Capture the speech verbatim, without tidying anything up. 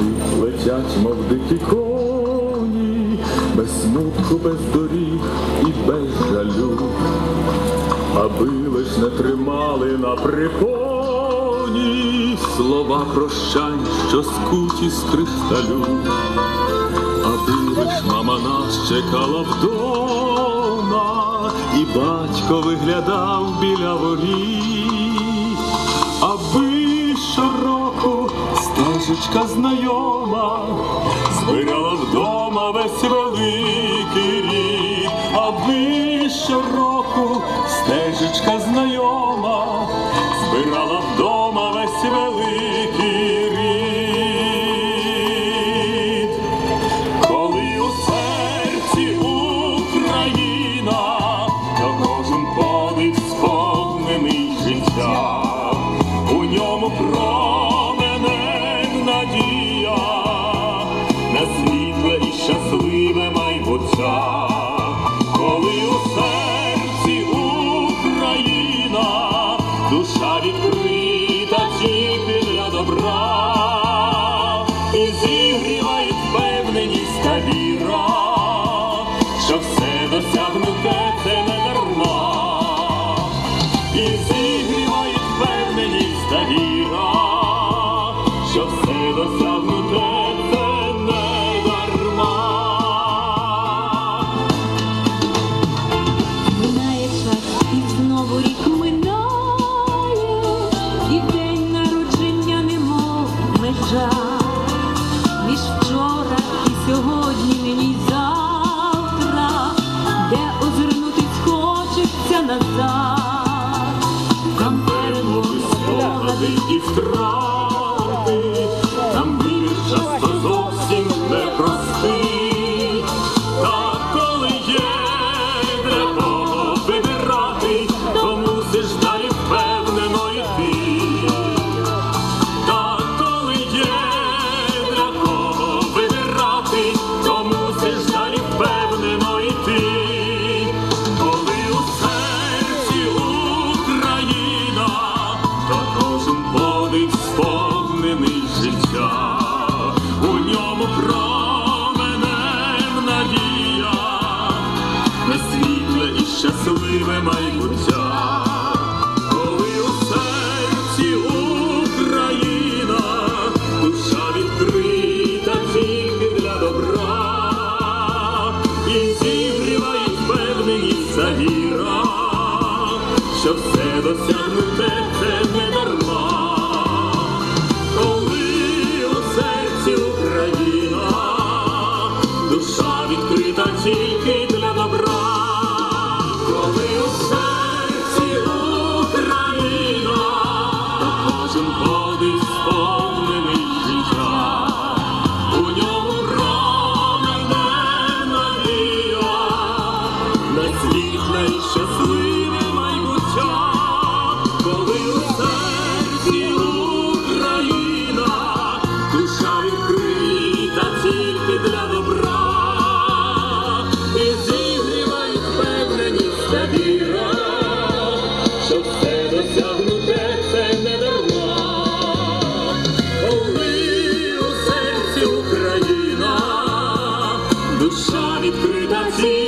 летять, мов дикі коні, без смутку, без доріг і без жалю, аби лиш не тримали на припоні слова прощань, що скуті з кришталю, аби лиш мама нас чекала вдома і батько виглядав біля воріт, аби щороку стежечка знайома збирала вдома весь великий рід, аби щороку стежечка знайома збирала вдома весь великий рід. Коли у серці Україна, то кожен подих сповнений життя, у ньому промене надія на світле і щасливе майбуття. Коли у серці Україна, душа відкрита тільки для добра, і зігріває впевненість та віра, що все досягнуте це не дарма. І зігріває впевненість та віра, що все досягнуте це не дарма. Минає час і знову рік минає, і день народження немов межа. Між вчора і сьогодні, нині й завтра, де озирнутись хочеться назад. Там перемоги, спогади І втрати, там вибір часто зовсім непростий. Та коли є для кого вибирати, то мусиш далі впевнено йти. Та коли є для кого вибирати, то мусиш далі впевнено йти. Коли у серці Україна, то кожен подих сповнений життя, у ньому промене надія на світле і щасливе майбуття. Коли у серці Україна, душа відкрита тільки для добра, і зігріває впевненість та віра, що все досягнуте це не дарма. Коли у серці Україна, душа відкрита тільки для добра. Коли у серці Україна, то кожен подих сповнений життя, у ньому промене надія на світле і щасливе майбуття. Коли у серці Україна, душа відкрита тільки для добра, і зігріває впевненість та віра, що все досягнуте це не дарма. Коли у серці Україна, душа відкрита тільки